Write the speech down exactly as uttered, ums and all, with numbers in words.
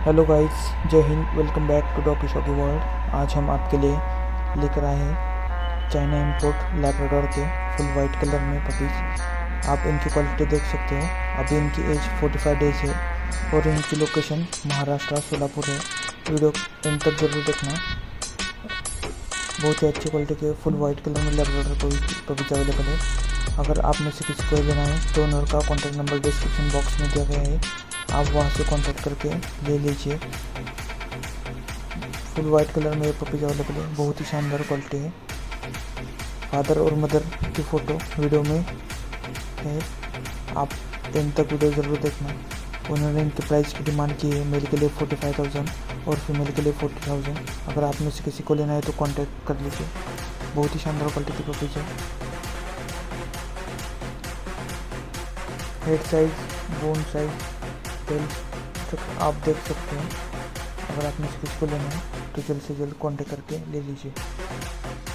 Hello guys, जय हिंद। Welcome back to doggy shocky world. आज हम आपके लिए लेकर आए हैं चाइना इंपोर्ट लैब्राडोर के फुल वाइट कलर में पपीज। आप इनकी क्वालिटी देख सकते हो। अभी इनकी एज पैंतालीस डेज है और इनकी लोकेशन महाराष्ट्र सोलापुर है। वीडियो एंड तक जरूर देखना। बहुत ही अच्छी क्वालिटी के फुल वाइट कलर में लैब्राडोर पपीज अवेलेबल है। अगर आप में से किसी को लेना है तो ओनर का कॉन्टैक्ट नंबर डिस्क्रिप्शन बॉक्स में दिया गया है, आप वहां से कांटेक्ट करके ले लीजिए। फुल वाइट कलर में ये पपीज अवेलेबल है। बहुत ही शानदार क्वालिटी है। फादर और मदर की फ़ोटो वीडियो में है, आप एंड तक वीडियो ज़रूर देखना। उन्होंने इनके प्राइस की डिमांड की है, मेल के लिए फोर्टी फाइव थाउजेंड और फीमेल के लिए फोर्टी थाउजेंड। अगर आप में से किसी को लेना है तो कॉन्टैक्ट कर लीजिए। बहुत ही शानदार क्वालिटी की पपीज है। Head size, bone size, tail आप देख सकते हैं। अगर आप में से किसी को लेना है तो जल्द से जल्द कांटेक्ट करके ले लीजिए।